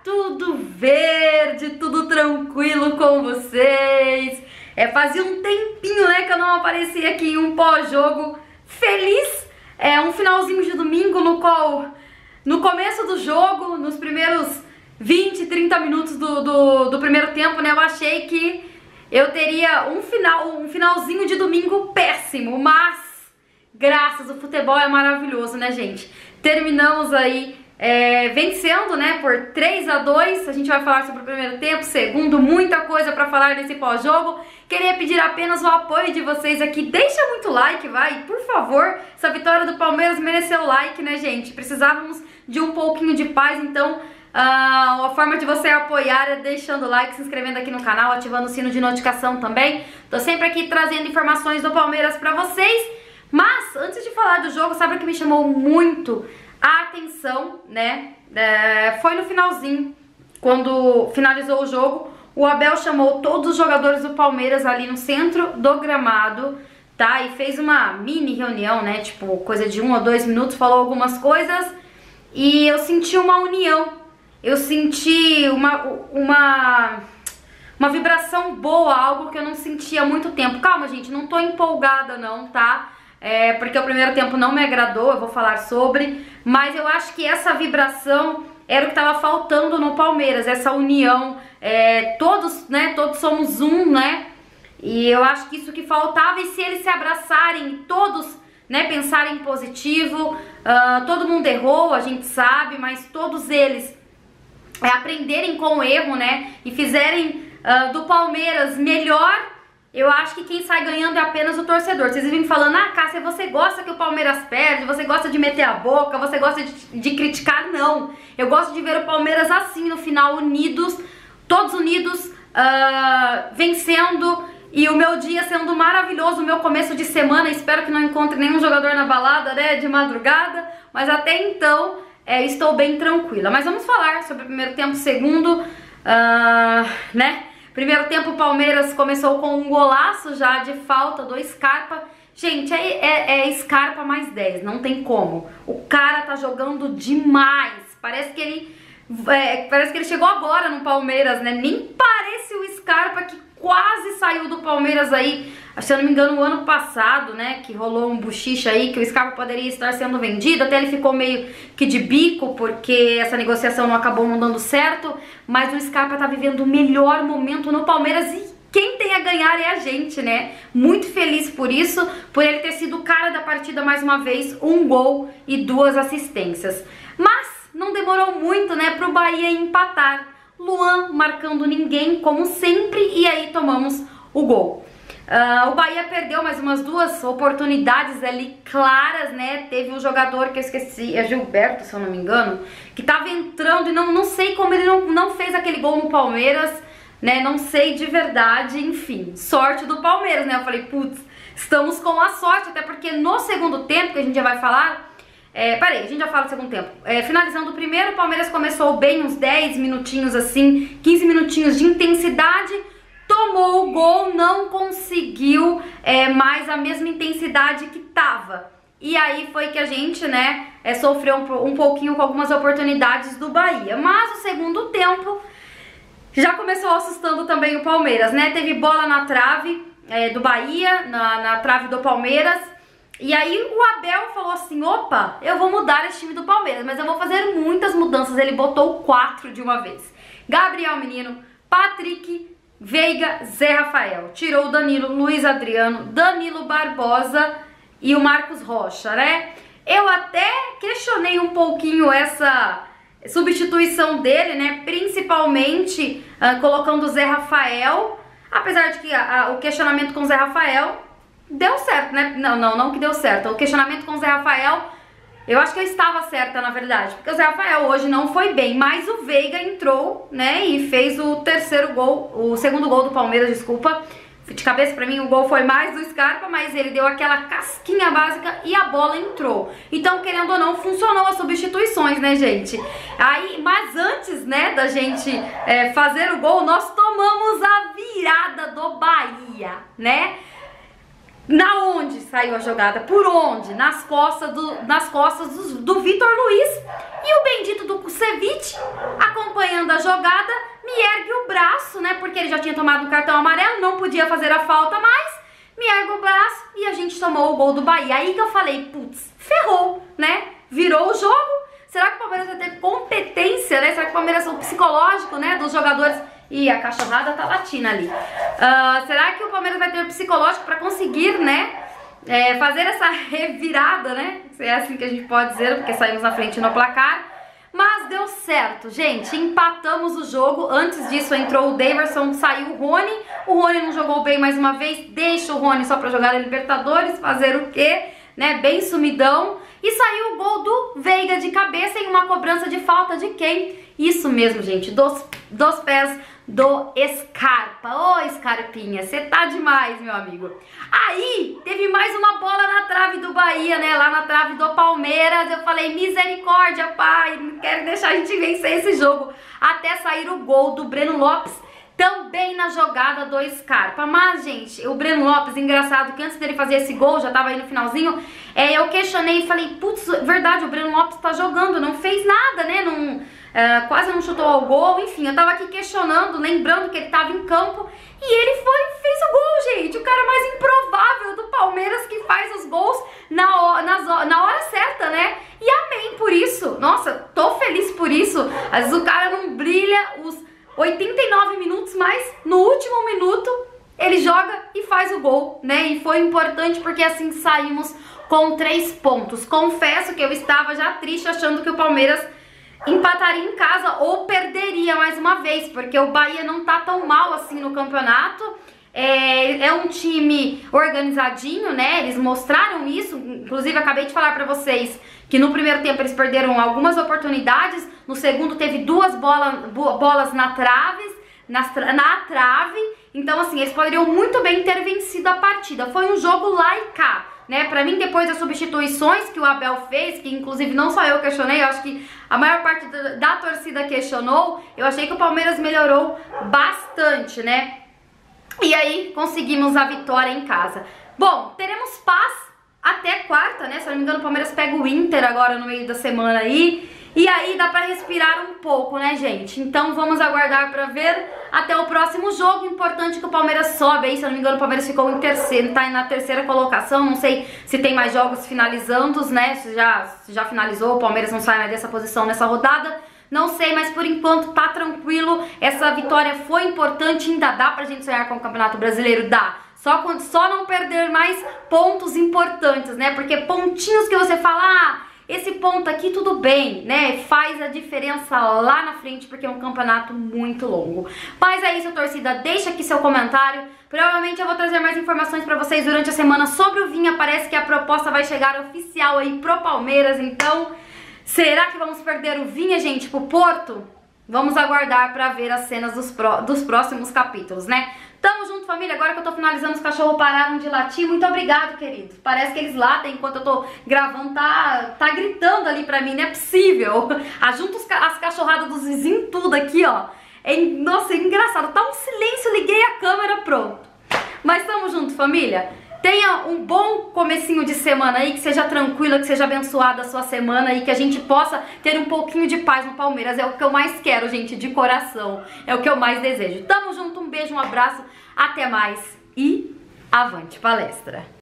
tudo verde, tudo tranquilo com vocês? Fazia um tempinho, né, que eu não aparecia aqui em um pós-jogo feliz. Um finalzinho de domingo no qual, no começo do jogo, nos primeiros 20, 30 minutos do primeiro tempo, né, eu achei que eu teria um finalzinho de domingo péssimo, mas graças, o futebol é maravilhoso, né, gente? Terminamos aí vencendo, né, por 3-2. A gente vai falar sobre o primeiro tempo, segundo, muita coisa pra falar nesse pós-jogo. Queria pedir apenas o apoio de vocês aqui. Deixa muito like, vai, por favor. Essa vitória do Palmeiras mereceu like, né, gente? Precisávamos de um pouquinho de paz, então a forma de você apoiar é deixando o like, se inscrevendo aqui no canal, ativando o sino de notificação também. Tô sempre aqui trazendo informações do Palmeiras pra vocês. Mas, antes de falar do jogo, sabe o que me chamou muito a atenção, né? Foi no finalzinho, quando finalizou o jogo, o Abel chamou todos os jogadores do Palmeiras ali no centro do gramado, tá? E fez uma mini reunião, né? Tipo, coisa de 1 ou 2 minutos, falou algumas coisas e eu senti uma união, eu senti uma vibração boa, algo que eu não sentia há muito tempo. Calma, gente, não tô empolgada não, tá? Porque o primeiro tempo não me agradou, eu vou falar sobre, mas eu acho que essa vibração era o que estava faltando no Palmeiras, essa união, todos, né, todos somos um, né, e eu acho que isso que faltava, e se eles se abraçarem, todos, né, pensarem positivo, todo mundo errou, a gente sabe, mas todos eles aprenderem com o erro, né, e fizerem do Palmeiras melhor. Eu acho que quem sai ganhando é apenas o torcedor. Vocês vivem falando, Cássia, você gosta que o Palmeiras perde, você gosta de meter a boca, você gosta de criticar. Não, eu gosto de ver o Palmeiras assim no final, unidos, todos unidos, vencendo, e o meu dia sendo maravilhoso, o meu começo de semana. Espero que não encontre nenhum jogador na balada, né, de madrugada, mas até então estou bem tranquila. Mas vamos falar sobre o primeiro tempo, segundo, né? Primeiro tempo o Palmeiras começou com um golaço já de falta do Scarpa. Gente, é Scarpa mais 10, não tem como. O cara tá jogando demais. Parece que ele chegou agora no Palmeiras, né? Nem parece o Scarpa que quase saiu do Palmeiras aí, se eu não me engano, o ano passado, né? Que rolou um buchiche aí, que o Scarpa poderia estar sendo vendido. Até ele ficou meio que de bico, porque essa negociação não acabou não dando certo. Mas o Scarpa tá vivendo o melhor momento no Palmeiras e quem tem a ganhar é a gente, né? Muito feliz por isso, por ele ter sido o cara da partida mais uma vez, 1 gol e 2 assistências. Mas não demorou muito, né, pro Bahia empatar. Luan marcando ninguém, como sempre, e aí tomamos o gol. O Bahia perdeu mais umas 2 oportunidades ali claras, né? Teve um jogador que eu esqueci, é Gilberto, se eu não me engano, que tava entrando e não sei como ele não fez aquele gol no Palmeiras, né? Não sei de verdade, enfim, sorte do Palmeiras, né? Eu falei, putz, estamos com a sorte, até porque no segundo tempo, que a gente já vai falar, a gente já fala do segundo tempo. Finalizando o primeiro, o Palmeiras começou bem, uns 10 minutinhos assim, 15 minutinhos de intensidade, tomou o gol, não conseguiu mais a mesma intensidade que tava. E aí foi que a gente, né, sofreu um pouquinho com algumas oportunidades do Bahia. Mas o segundo tempo já começou assustando também o Palmeiras, né? Teve bola na trave do Bahia, na trave do Palmeiras. E aí o Abel falou assim, opa, eu vou mudar esse time do Palmeiras, mas eu vou fazer muitas mudanças. Ele botou 4 de uma vez. Gabriel Menino, Patrick, Veiga, Zé Rafael. Tirou o Danilo, Luiz Adriano, Danilo Barbosa e o Marcos Rocha, né? Eu até questionei um pouquinho essa substituição dele, né? Principalmente colocando o Zé Rafael. Apesar de que o questionamento com o Zé Rafael deu certo, né? Não que deu certo. O questionamento com o Zé Rafael, eu acho que eu estava certa, na verdade. Porque o Zé Rafael hoje não foi bem, mas o Veiga entrou, né? E fez o segundo gol do Palmeiras, desculpa. De cabeça pra mim o gol foi mais do Scarpa, mas ele deu aquela casquinha básica e a bola entrou. Então, querendo ou não, funcionou as substituições, né, gente? Mas antes, né, da gente fazer o gol, nós tomamos a virada do Bahia, né? Na onde saiu a jogada? Por onde? Nas costas do Vitor Luiz. E o bendito do Kusevich acompanhando a porque ele já tinha tomado um cartão amarelo, não podia fazer a falta mais, me ergo o braço e a gente tomou o gol do Bahia. Aí que eu falei, putz, ferrou, né? Virou o jogo. Será que o Palmeiras vai ter competência, né? Será que o Palmeiras, o psicológico, né, dos jogadores... Ih, a cachorrada tá latindo ali. Será que o Palmeiras vai ter o psicológico pra conseguir, né, fazer essa revirada, né? Se é assim que a gente pode dizer, porque saímos na frente no placar. Mas deu certo, gente, empatamos o jogo. Antes disso entrou o Daverson, saiu o Rony. O Rony não jogou bem mais uma vez, deixa o Rony só pra jogar a Libertadores, fazer o quê? Né, bem sumidão. E saiu o gol do Veiga de cabeça em uma cobrança de falta de quem? Isso mesmo, gente, dos pés do Scarpa. Ô, Scarpinha, você tá demais, meu amigo. Aí, teve mais uma bola na trave do Bahia, né, lá na trave do Palmeiras. Eu falei, misericórdia, pai, não quero deixar a gente vencer esse jogo. Até sair o gol do Breno Lopes, também na jogada do Scarpa. Mas, gente, o Breno Lopes, engraçado que antes dele fazer esse gol, já tava aí no finalzinho, eu questionei e falei, putz, verdade, o Breno Lopes tá jogando, não fez nada, né, quase não chutou ao gol, enfim, eu tava aqui questionando, lembrando que ele tava em campo, e ele fez o gol, gente, o cara mais improvável do Palmeiras que faz os gols na hora certa, né, e amém por isso, nossa, tô feliz por isso. Às vezes o cara não brilha os 89 minutos, mas no último minuto ele joga e faz o gol, né, e foi importante porque assim saímos com 3 pontos. Confesso que eu estava já triste achando que o Palmeiras empataria em casa ou perderia mais uma vez, porque o Bahia não tá tão mal assim no campeonato. É um time organizadinho, né? Eles mostraram isso. Inclusive, acabei de falar pra vocês que no primeiro tempo eles perderam algumas oportunidades. No segundo teve 2 bolas na trave. Então, assim, eles poderiam muito bem ter vencido a partida. Foi um jogo lá e cá, né? Pra mim, depois das substituições que o Abel fez, que inclusive não só eu questionei, eu acho que a maior parte da torcida questionou, eu achei que o Palmeiras melhorou bastante, né? E aí, conseguimos a vitória em casa. Bom, teremos paz até quarta, né? Se eu não me engano, o Palmeiras pega o Inter agora no meio da semana aí. E aí dá pra respirar um pouco, né, gente? Então vamos aguardar pra ver até o próximo jogo. Importante que o Palmeiras sobe aí, se eu não me engano, o Palmeiras ficou em terceiro, tá na terceira colocação. Não sei se tem mais jogos finalizando, né? Se já finalizou, o Palmeiras não sai mais dessa posição nessa rodada. Não sei, mas por enquanto tá tranquilo. Essa vitória foi importante, ainda dá pra gente sonhar com o Campeonato Brasileiro? Dá. Só não perder mais pontos importantes, né? Porque pontinhos que você fala, esse ponto aqui tudo bem, né? Faz a diferença lá na frente, porque é um campeonato muito longo. Mas é isso, torcida. Deixa aqui seu comentário. Provavelmente eu vou trazer mais informações pra vocês durante a semana sobre o Vinha. Parece que a proposta vai chegar oficial aí pro Palmeiras, então... Será que vamos perder o Vinha, gente, pro Porto? Vamos aguardar pra ver as cenas dos próximos capítulos, né? Tamo junto, família. Agora que eu tô finalizando, os cachorros pararam de latir. Muito obrigado, queridos. Parece que eles latem enquanto eu tô gravando. Tá gritando ali pra mim, não é possível. Ajunta as cachorradas dos vizinhos tudo aqui, ó. Nossa, é engraçado. Tá um silêncio, liguei a câmera, pronto. Mas tamo junto, família. Tenha um bom comecinho de semana aí, que seja tranquila, que seja abençoada a sua semana e que a gente possa ter um pouquinho de paz no Palmeiras. É o que eu mais quero, gente, de coração. É o que eu mais desejo. Tamo junto, um beijo, um abraço, até mais e avante palestra!